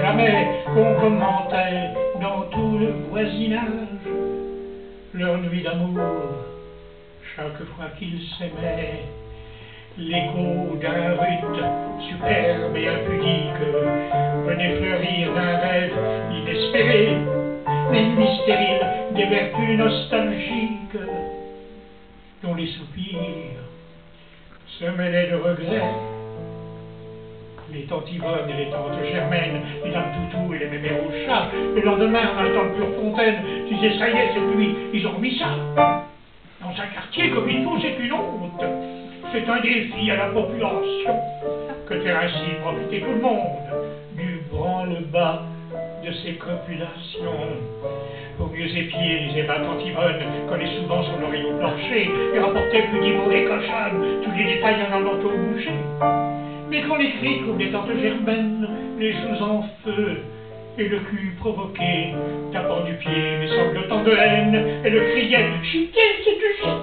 jamais qu'on commentait dans tout le voisinage leur nuit d'amour. Chaque fois qu'ils s'aimaient, l'écho d'un rut superbe et impudique venait fleurir d'un rêve inespéré les nuits stériles des vertus nostalgiques dont les soupirs se mêlaient de regrets. Les tantes Yvonne et les tantes Germaine, les dames Toutou et les mémères au chat, le lendemain, en achetant de pure fontaine, disaient ça y est, cette nuit, ils ont remis ça. Dans un quartier comme il faut, c'est une honte. C'est un défi à la population que de faire ainsi profiter tout le monde du branle-bas de ces copulations. Au mieux épier, disait ma tante Yvonne, collait souvent son oreille au plancher et rapportait plus dix mots des cochonnes, tous les détails en allant au boucher. Mais quand les cris trouvent les tantes Germaines, les joues en feu, et le cul provoqué, tapant du pied, mais sanglotant de haine, elle criait « Chiquet, c'est du chiquet !»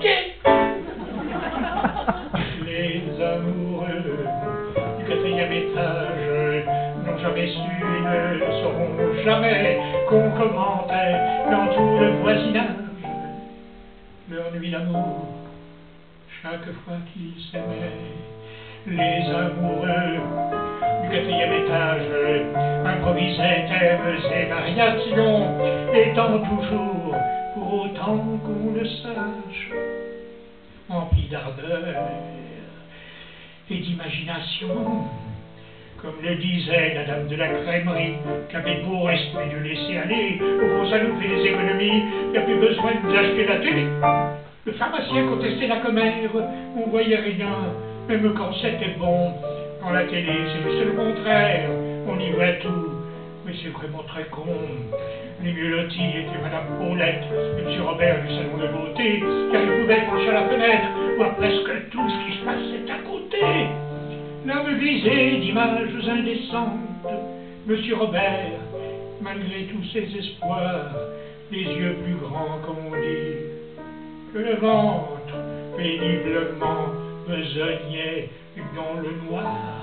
Les amoureux du quatrième étage n'ont jamais su et ne sauront jamais qu'on commentait dans tout le voisinage leur nuit d'amour chaque fois qu'ils s'aimaient. Les amoureux du quatrième étage improvisaient thèmes et variations, étant toujours, pour autant qu'on le sache, emplis d'ardeur et d'imagination. Comme le disait la dame de la crèmerie, qu'avec beau respect de laisser aller, au fond ça nous fait des économies, il n'y a plus besoin de nous acheter la télé. Le pharmacien contestait la commère, on voyait rien, même quand c'était bon. Dans la télé, c'est juste le contraire, on y voit tout, mais c'est vraiment très con. Les mieux lotis étaient Madame Paulette et M. Robert du salon de beauté, car ils pouvaient pencher à la fenêtre, voir presque tout ce qui se passait à côté. L'homme grisé d'images indécentes, M. Robert, malgré tous ses espoirs, les yeux plus grands qu'on dit, que le ventre péniblement besognait dans le noir.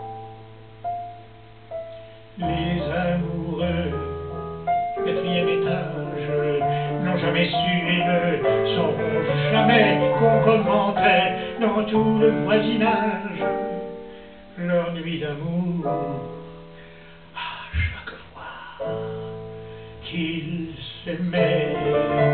Les amoureux du quatrième étage n'ont jamais su et ne sauront jamais qu'on commentait dans tout le voisinage leur nuit d'amour à chaque fois qu'ils s'aimaient.